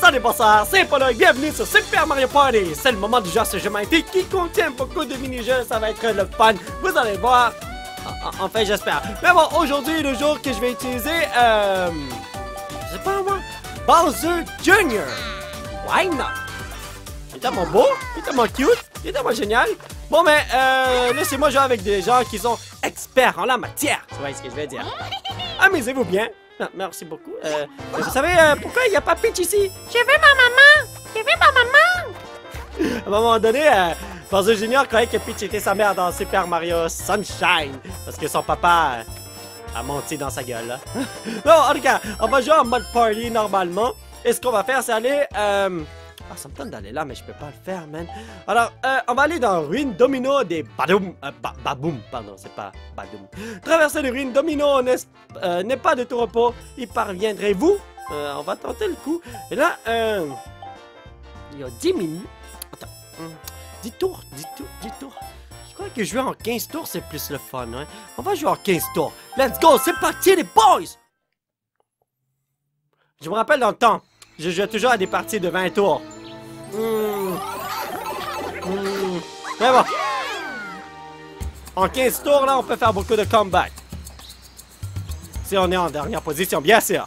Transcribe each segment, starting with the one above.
Salut, bonsoir, c'est Polo et bienvenue sur Super Mario Party. C'est le moment du jeu à ce jeu magnifique qui contient beaucoup de mini-jeux, ça va être le fun, vous allez voir. Enfin, j'espère. Mais bon, aujourd'hui, le jour que je vais utiliser, je sais pas moi, Bowser Jr. Why not? Il est tellement beau, il est tellement cute, il est tellement génial. Bon, mais laissez-moi jouer avec des gens qui sont experts en la matière. Vous voyez ce que je vais dire? Amusez-vous bien. Ah, merci beaucoup. Vous savez pourquoi il n'y a pas Peach ici? Je veux ma maman! Je veux ma maman! À un moment donné, Bowser Jr. croyait que Peach était sa mère dans Super Mario Sunshine. Parce que son papa a menti dans sa gueule. Là. Bon, en tout cas, on va jouer en mode party normalement. Et ce qu'on va faire, c'est aller... Ah, ça me tente d'aller là, mais je peux pas le faire, man. Alors, on va aller dans Ruine Domino des Badoum. Baboum, pardon, c'est pas Badoum. Traverser les ruines Domino n'est pas de tout repos. Y parviendrez-vous? On va tenter le coup. Et là, il y a 10 minutes. Attends, 10 tours, 10 tours. Je crois que jouer en 15 tours, c'est plus le fun, hein. On va jouer en 15 tours. Let's go, c'est parti, les boys! Je me rappelle dans le temps, je jouais toujours à des parties de 20 tours. Mais bon. En 15 tours, là, on peut faire beaucoup de comeback. Si on est en dernière position, bien sûr.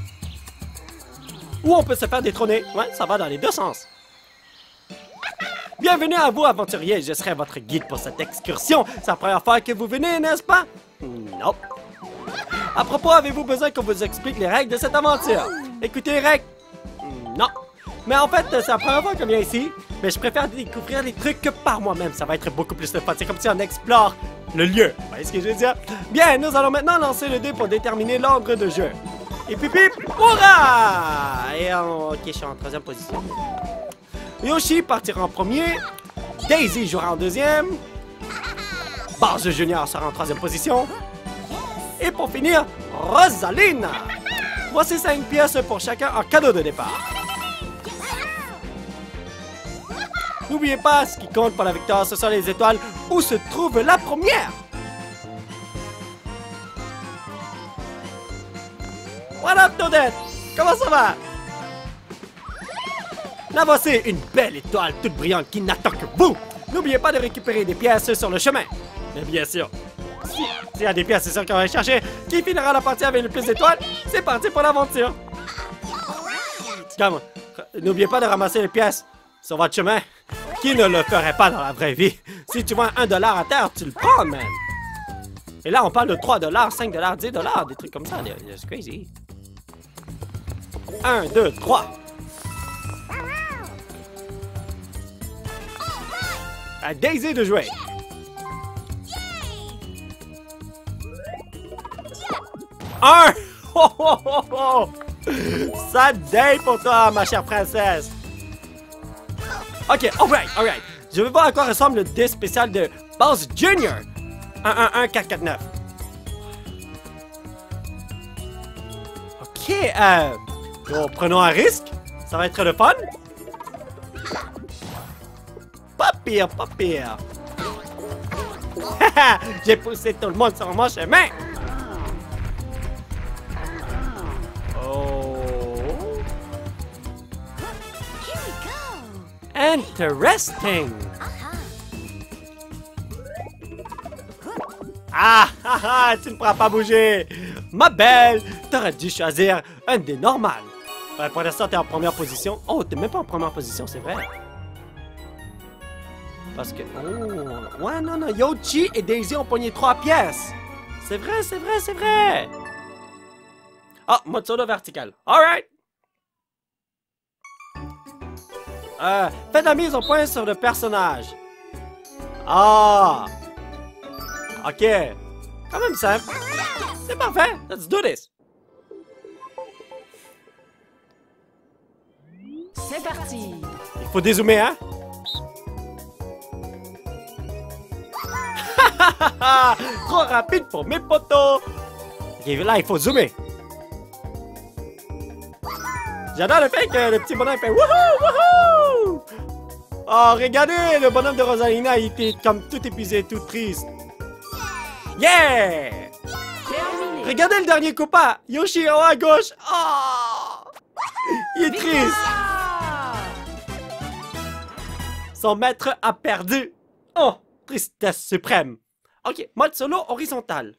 Ou on peut se faire détrôner. Ouais, ça va dans les deux sens. Bienvenue à vous, aventuriers. Je serai votre guide pour cette excursion. C'est la première fois que vous venez, n'est-ce pas? Non. À propos, avez-vous besoin qu'on vous explique les règles de cette aventure? Écoutez les règles. Non. Mais en fait, c'est la première fois que je viens ici. Mais je préfère découvrir les trucs que par moi-même. Ça va être beaucoup plus de fun. C'est comme si on explore le lieu. Vous voyez ce que je veux dire? Bien, nous allons maintenant lancer le dé pour déterminer l'ordre de jeu. Et puis, hurrah! Et ok, je suis en troisième position. Yoshi partira en premier. Daisy jouera en deuxième. Bowser Jr. sera en troisième position. Et pour finir, Rosalina. Voici 5 pièces pour chacun en cadeau de départ. N'oubliez pas, ce qui compte pour la victoire, ce sont les étoiles où se trouve la première. What up, Toadette? Comment ça va? La voici, une belle étoile toute brillante qui n'attend que vous. N'oubliez pas de récupérer des pièces sur le chemin. Mais bien sûr, s'il y a des pièces, c'est sûr qu'on va les chercher. Qui finira la partie avec le plus d'étoiles? C'est parti pour l'aventure. N'oubliez pas de ramasser les pièces sur votre chemin. Qui ne le ferait pas dans la vraie vie? Si tu vois $1 à terre, tu le prends, man. Et là, on parle de $3, $5, $10, des trucs comme ça. C'est crazy. 1, 2, 3. À Daisy de jouer. Un! Oh, oh, oh, oh. Ça date pour toi, ma chère princesse. Ok, alright. Je vais voir à quoi ressemble le dé spécial de Bowser Jr. 111449. Ok, bon, prenons un risque. Ça va être le fun. Pas pire. J'ai poussé tout le monde sur mon chemin. Interesting. Ah, tu ne pourras pas bouger. Ma belle, t'aurais dû choisir un des normales. Ouais, pour l'instant, t'es en première position. Oh, t'es même pas en première position, c'est vrai. Parce que... Oh, ouais, non, Yoshi et Daisy ont pogné 3 pièces. C'est vrai. Ah, mode solo vertical. Alright. Faites la mise au point sur le personnage. Ah! Ok. Quand même simple. C'est parfait. Let's do this. C'est parti. Il faut dézoomer, hein? Trop rapide pour mes potos. Ok, là, il faut zoomer. J'adore le fait que le petit bonhomme fait wouhou! Oh, regardez, le bonhomme de Rosalina, il était comme tout épuisé, tout triste. Yeah! Terminé. Regardez le dernier copain, Yoshi en haut à gauche. Oh! Il est triste. Son maître a perdu. Oh, tristesse suprême. Ok, mode solo horizontal.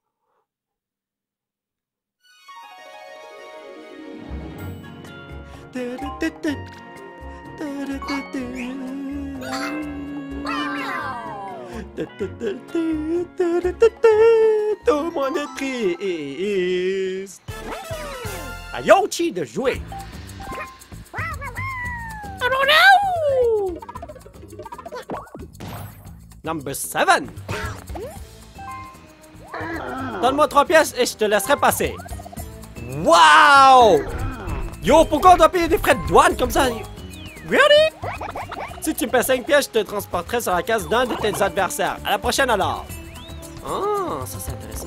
Tout le monde est triste. À Yoshi de jouer. Number 7. Donne-moi 3 pièces et je te laisserai passer. Wow! Yo, pourquoi on doit payer des frais de douane comme ça? Really? Si tu me paies 5 pièces, je te transporterai sur la case d'un de tes adversaires. À la prochaine alors. Ah, ça c'est intéressant.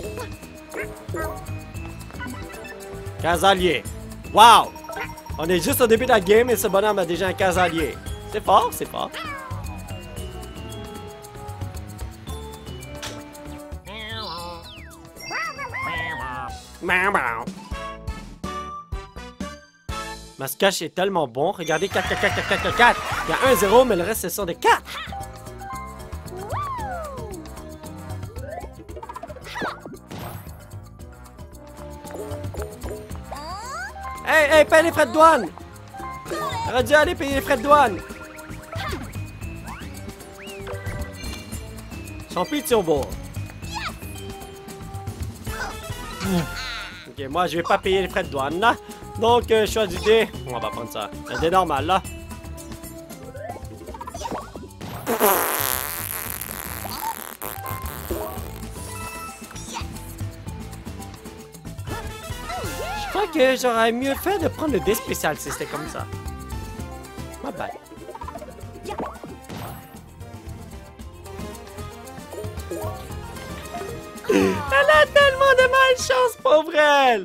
Casalier. Wow! On est juste au début de la game et ce bonhomme a déjà un casalier. C'est fort, c'est fort. Mascache est tellement bon. Regardez, 4, 4, 4, 4, 4, 4. Il y a 1, 0, mais le reste, ce sont des 4. Hey, hey, paye les frais de douane. J'aurais dû aller payer les frais de douane. Champignon beau. Ok, moi je vais pas payer les frais de douane là. Donc choix du dé. On va prendre ça. Un dé normal là. Je crois que j'aurais mieux fait de prendre le dé spécial si c'était comme ça. My bad. Elle a tellement de malchance, pauvre elle!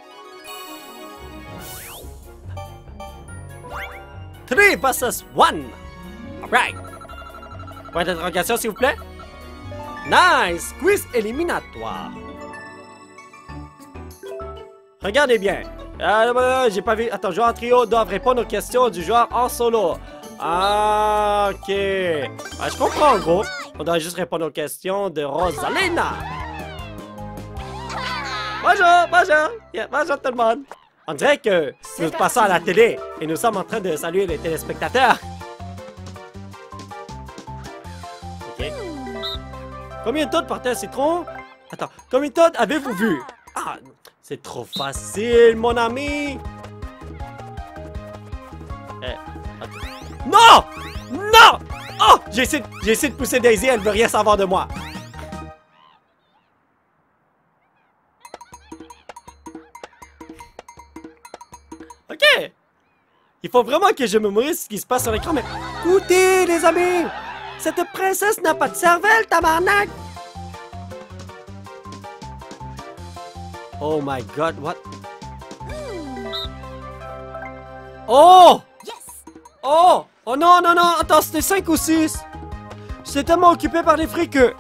3 versus 1! Alright! Point d'interrogation, s'il vous plaît? Nice! Quiz éliminatoire! Regardez bien! J'ai pas vu. Attends, joueurs en trio doivent répondre aux questions du joueur en solo. Ah, ok. Je comprends en gros. On doit juste répondre aux questions de Rosalina. Bonjour, bonjour. Yeah, bonjour tout le monde. On dirait que nous passons à la télé et nous sommes en train de saluer les téléspectateurs. Ok. Combien de tonnes portait un citron? Attends, combien de tonnes avez-vous vu? Ah, c'est trop facile, mon ami. Non! Non! Oh! J'ai essayé de pousser Daisy, elle veut rien savoir de moi. Ok! Il faut vraiment que je mémorise ce qui se passe sur l'écran, mais... Écoutez, les amis! Cette princesse n'a pas de cervelle, tabarnak! Oh my god, what? Oh! Oh! Oh non, non, non! Attends, c'était 5 ou 6! J'étais tellement occupé par les frics que...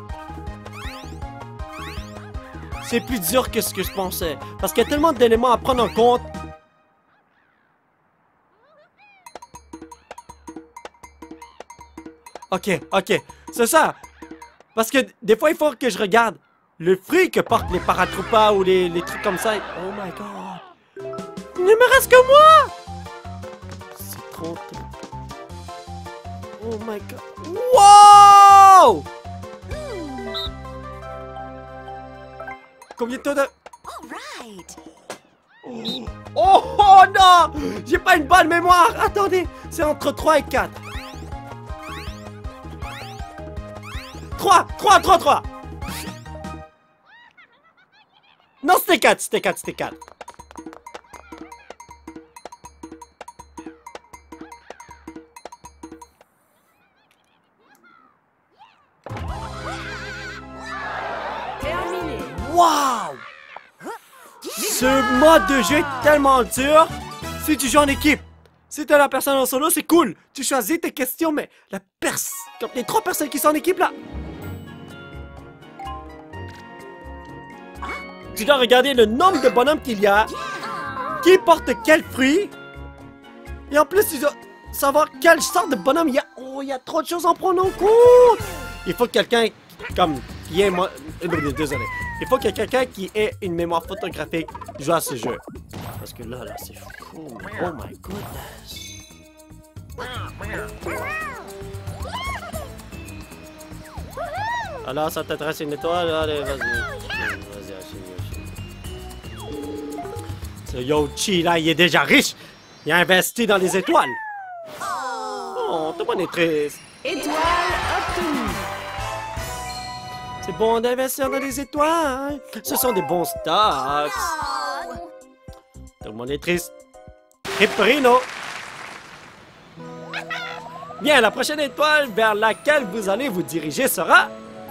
C'est plus dur que ce que je pensais. Parce qu'il y a tellement d'éléments à prendre en compte. Ok, ok. C'est ça. Parce que des fois, il faut que je regarde le fruit que portent les paratroopas ou les trucs comme ça. Oh my god. Il ne me reste que moi! C'est trop tôt. Oh my god. Wow! Combien de temps de... Oh, oh non! J'ai pas une bonne mémoire! Attendez, c'est entre 3 et 4. 3! Non, c'était 4, c'était 4, c'était 4. Terminé. Wow! Ce mode de jeu est tellement dur si tu joues en équipe. Si t'es la personne en solo, c'est cool. Tu choisis tes questions, mais comme les 3 personnes qui sont en équipe là. Tu dois regarder le nombre de bonhommes qu'il y a, qui porte quel fruit. Et en plus, savoir quelle sorte de bonhomme il y a. Oh, il y a trop de choses à en prendre en compte. Il faut que quelqu'un comme qui ait désolé. Il faut que quelqu'un qui ait une mémoire photographique joue à ce jeu. Parce que là c'est fou. Oh my goodness. Alors, ça t'intéresse une étoile? Allez, vas-y. Vas-y, achète. Ce Yoshi là, il est déjà riche. Il a investi dans les étoiles. Oh, tout le monde est triste. Étoile obtenue. C'est bon d'investir dans les étoiles. Ce sont des bons stocks. Tout le monde est triste. Ripperino. Bien, la prochaine étoile vers laquelle vous allez vous diriger sera...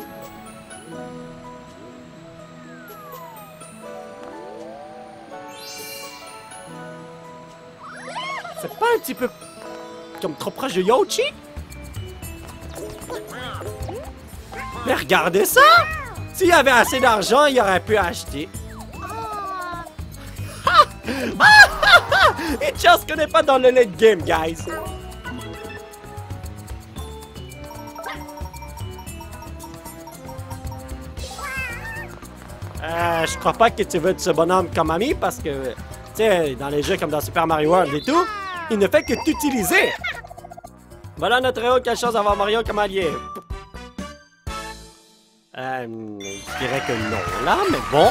C'est pas un petit peu comme trop proche de Yoshi? Mais regardez ça! S'il y avait assez d'argent, il aurait pu acheter. Et just connaît pas dans le late game, guys. Je crois pas que tu veux de ce bonhomme comme ami parce que, tu sais, dans les jeux comme dans Super Mario World et tout, il ne fait que t'utiliser. Voilà notre héros qui a la chance d'avoir Mario comme allié. Je dirais que non, là, mais bon.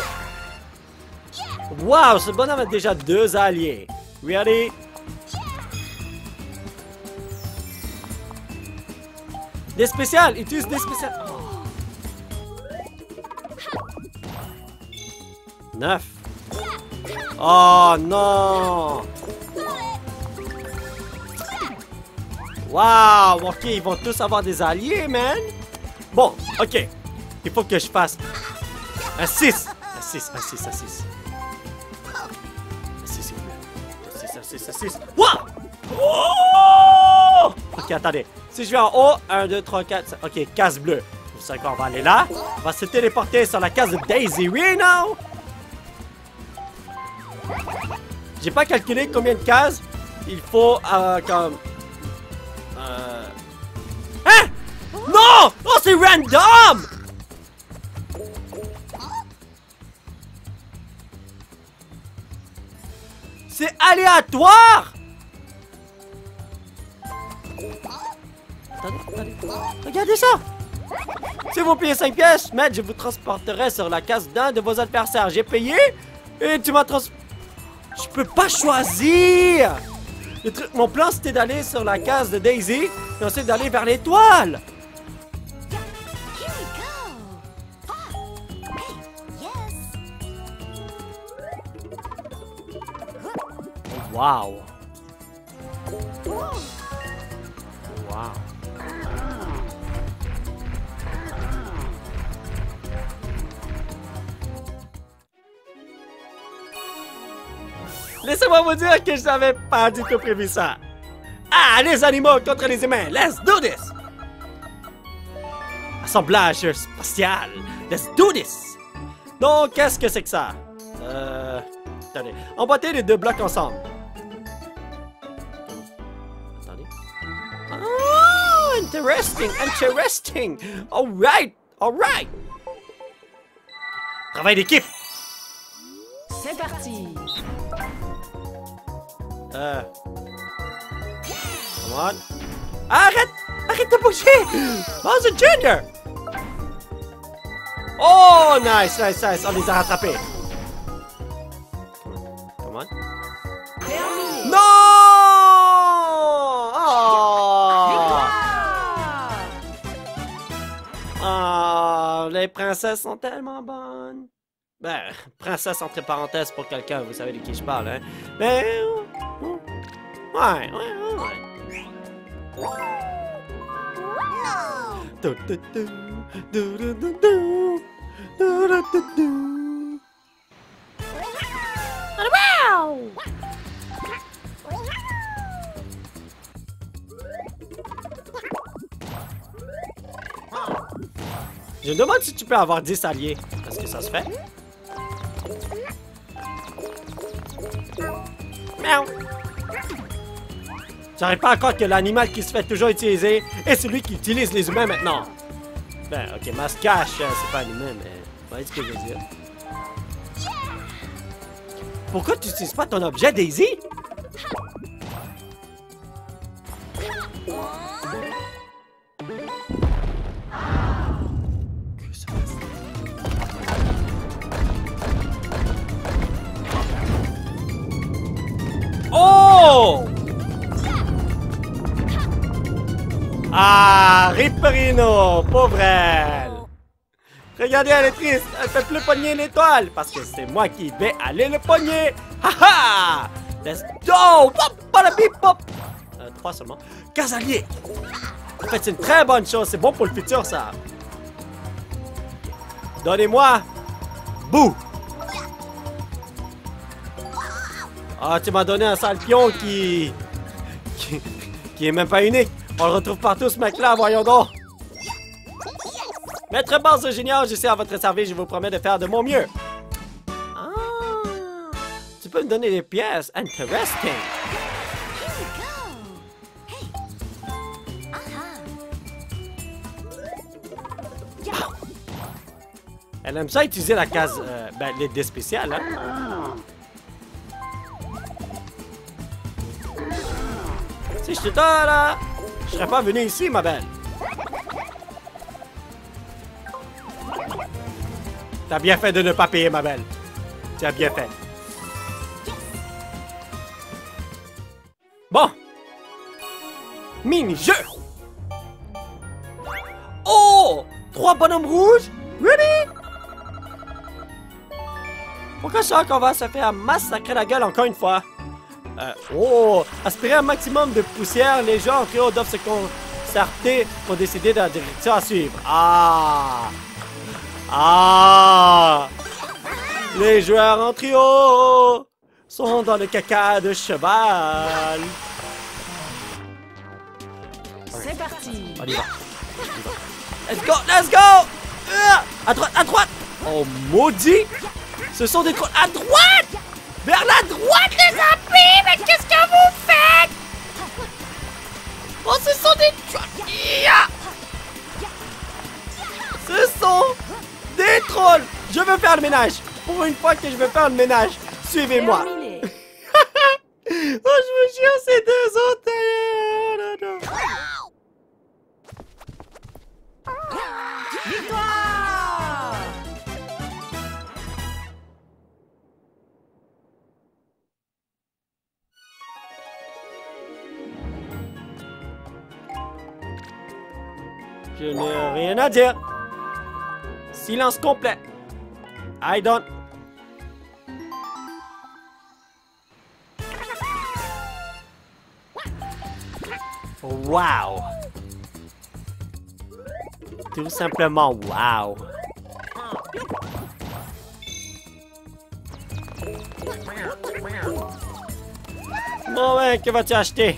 Wow, ce bonhomme a déjà 2 alliés. Ready? Des spéciales, utilise des spéciales. Oh. 9. Oh non! Wow! Ok, ils vont tous avoir des alliés, man! Bon, ok. Il faut que je fasse un 6. Un 6, un 6, un 6. Un 6, s'il vous plaît. Un 6, un 6, un 6. Wow! Oh! Ok, attendez. Si je vais en haut, 1, 2, 3, 4, 5. Ok, case bleue. Vous savez quoi, on va aller là. On va se téléporter sur la case de Daisy Reno. J'ai pas calculé combien de cases il faut comme... Hein? Non! Oh, c'est random! C'est aléatoire! Attendez, attendez. Regardez ça! Si vous payez 5 pièces, Matt, je vous transporterai sur la case d'un de vos adversaires. J'ai payé et tu m'as Je peux pas choisir! Mon plan, c'était d'aller sur la case de Daisy et ensuite d'aller vers l'étoile. Wow! Wow! Laissez-moi vous dire que je n'avais pas du tout prévu ça. Ah, les animaux contre les humains, let's do this! Assemblage spatial, let's do this! Donc, qu'est-ce que c'est que ça? Attendez, emboîter les 2 blocs ensemble. Attendez. Oh, interesting, interesting! Alright, alright! Travail d'équipe! C'est parti! Come on. Arrête! Arrête de bouger! Bowser Jr! Oh, nice, nice, nice. On les a rattrapés. Come on. Terminé! Non! Oh! Oh, les princesses sont tellement bonnes. Ben, princesse entre parenthèses pour quelqu'un, vous savez de qui je parle, hein? Mais... ouais. Je me demande si tu peux avoir 10 alliés. Est-ce que ça se fait? Miaou. J'arrive pas à croire que l'animal qui se fait toujours utiliser est celui qui utilise les humains maintenant. Ben, ok, Mascache, c'est pas un humain, mais... Vous voyez ce que je veux dire. Pourquoi tu n'utilises pas ton objet, Daisy? Oh! Ah, Ripperino, pauvre elle. Regardez, elle est triste. Elle fait plus pogner l'étoile parce que c'est moi qui vais aller le pogner. Haha! Let's go! Pop, pop, pop. 3 seulement. Casalier. En fait, c'est une très bonne chose. C'est bon pour le futur, ça. Donnez-moi. Bouh! Ah, tu m'as donné un sale pion qui est même pas unique. On le retrouve partout, ce mec-là, voyons donc. Maître Boss Junior, je suis à votre service, je vous promets de faire de mon mieux. Ah, tu peux me donner des pièces. Interesting. Elle aime ça utiliser la case, les dés spéciales, hein. Si je t'étais là, je serais pas venu ici, ma belle. T'as bien fait de ne pas payer, ma belle. Tu as bien fait. Bon. Mini-jeu. Oh! 3 bonhommes rouges? Really? Pourquoi je sens qu'on va se faire massacrer la gueule encore une fois? Aspirer un maximum de poussière, les gens en trio doivent se concerter pour décider de la direction à suivre. Les joueurs en trio sont dans le caca de cheval. C'est parti. On y va. Let's go, let's go! À droite, à droite! Oh, maudit! Ce sont des trolls à droite! Vers la droite, les amis! Mais qu'est-ce que vous faites? Oh, ce sont des trolls! Ce sont des trolls! Je veux faire le ménage! Pour une fois que je veux faire le ménage, suivez-moi! Terminé. Oh, je vous jure, ces deux autres! Victoire! Je n'ai rien à dire. Silence complet. I don't. Wow. Tout simplement wow. Bon ouais, que vas-tu acheter?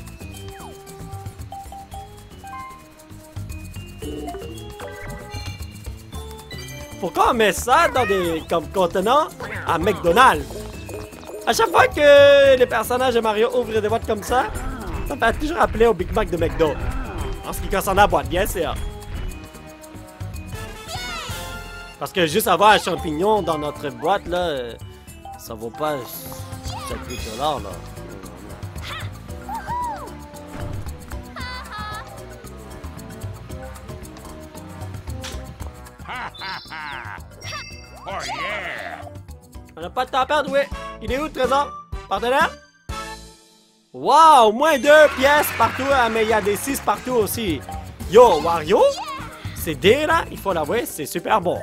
Pourquoi on met ça dans des comme contenants à McDonald's? À chaque fois que les personnages de Mario ouvrent des boîtes comme ça me fait toujours appeler au Big Mac de McDo. En ce qui concerne la boîte, bien sûr. Parce que juste avoir un champignon dans notre boîte, là, ça vaut pas 7-8 $, là. Oh yeah! On n'a pas de temps à perdre, oui. Il est où le trésor? Partenaire? Wow! Moins 2 pièces partout, hein, mais il y a des 6 partout aussi. Yo, Wario? Ces dés là, il faut l'avouer, c'est super bon.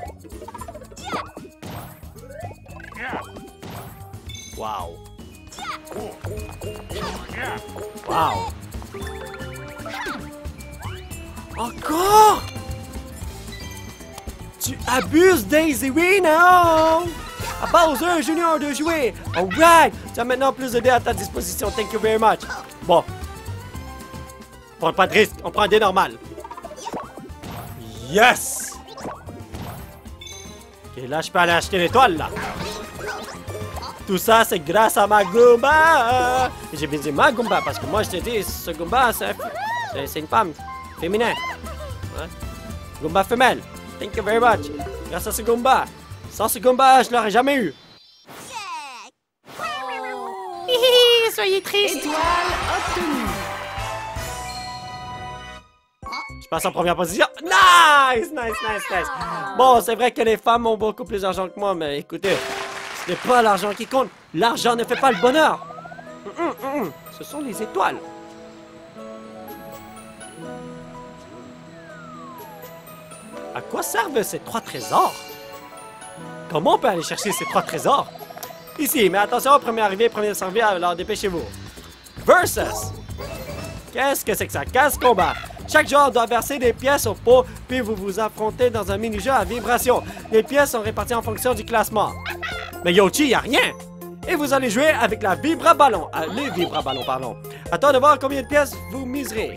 Wow. Wow. Encore? Tu abuses, Daisy, oui, non? À Bowser Junior de jouer. Alright. Tu as maintenant plus de dés à ta disposition. Thank you very much. Bon. On prend pas de risque. On prend un dé normal. Yes! Ok, là, je peux aller acheter l'étoile, là. Tout ça, c'est grâce à ma Goomba. Et j'ai bien dit ma Goomba parce que moi, je te dis, ce Goomba, c'est une femme féminin. Ouais. Goomba femelle. Thank you very much. Grâce à ce Goomba. Sans ce Goomba, je l'aurais jamais eu. Hihi, soyez triste. Étoile obtenue. Je passe en première position. Nice, nice, nice, nice. Bon, c'est vrai que les femmes ont beaucoup plus d'argent que moi, mais écoutez, ce n'est pas l'argent qui compte. L'argent ne fait pas le bonheur. Ce sont les étoiles. À quoi servent ces 3 trésors? Comment on peut aller chercher ces 3 trésors? Ici, mais attention, premier arrivé, premier servi, alors dépêchez-vous. Versus. Qu'est-ce que c'est que ça? Casse-combat. Chaque joueur doit verser des pièces au pot, puis vous vous affrontez dans un mini-jeu à vibration. Les pièces sont réparties en fonction du classement. Mais Yoshi, y a rien! Et vous allez jouer avec la vibra-ballon. Les vibra-ballons, pardon. Attends de voir combien de pièces vous miserez.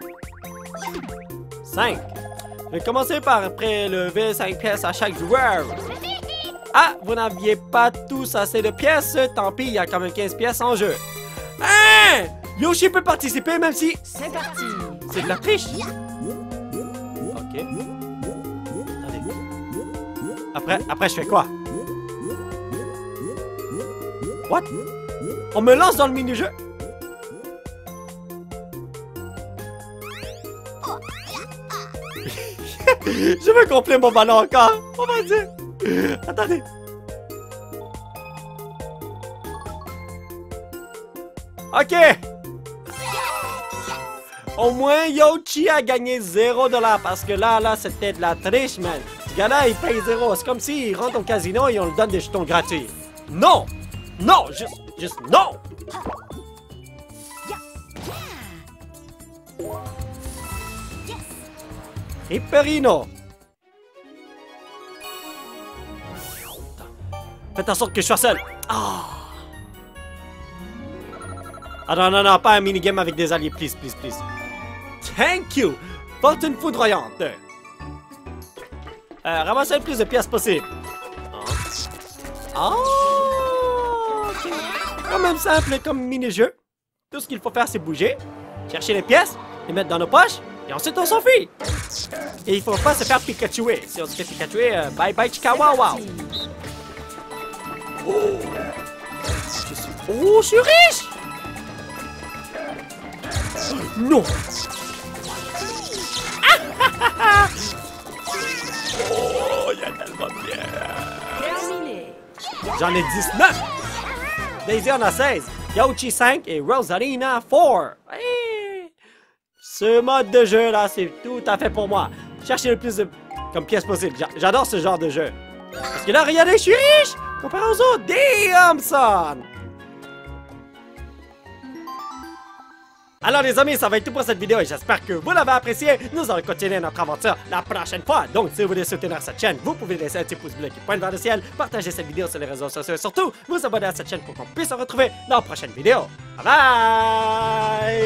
5. Je vais commencer par prélever 5 pièces à chaque joueur. Ah, vous n'aviez pas tous assez de pièces? Tant pis, il y a quand même 15 pièces en jeu. Hein? Yoshi peut participer même si... C'est parti. C'est de la triche. Ok. Attendez. Après, je fais quoi? What? On me lance dans le mini-jeu? Je veux gonfler mon ballon encore. On va dire. Attendez. Ok. Au moins, Yoshi a gagné 0$ parce que là, c'était de la triche, man. Ce gars-là, il paye 0. C'est comme s'il rentre au casino et on lui donne des jetons gratuits. Non! Non! Juste non! Hyperino! Faites en sorte que je sois seul. Ah non, pas un minigame avec des alliés, please. Thank you! Fortune foudroyante. Ramassez le plus de pièces possible. Ok. Quand même simple comme mini-jeu. Tout ce qu'il faut faire, c'est bouger, chercher les pièces, les mettre dans nos poches, et ensuite on s'enfuit. Et il faut pas se faire Pikachouer. Si on se fait Pikachouer, bye bye chikawawa. Oh, je suis riche! Non! Oh, il y a tellement de bière! Terminé. J'en ai 19! Daisy en a 16, Yoshi 5 et Rosalina 4. Hey! Ce mode de jeu là, c'est tout à fait pour moi. Cherchez le plus de comme pièces possible. J'adore ce genre de jeu. Parce que là, regardez, je suis riche! Comparé aux autres, damn son! Alors les amis, ça va être tout pour cette vidéo et j'espère que vous l'avez apprécié. Nous allons continuer notre aventure la prochaine fois. Donc si vous voulez soutenir cette chaîne, vous pouvez laisser un petit pouce bleu qui pointe vers le ciel, partager cette vidéo sur les réseaux sociaux et surtout vous abonner à cette chaîne pour qu'on puisse se retrouver dans la prochaine vidéo. Bye bye!